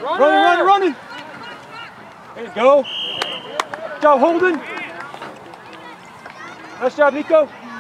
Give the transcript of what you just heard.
Running. There you go. Good job, Holden. Nice job, Nico.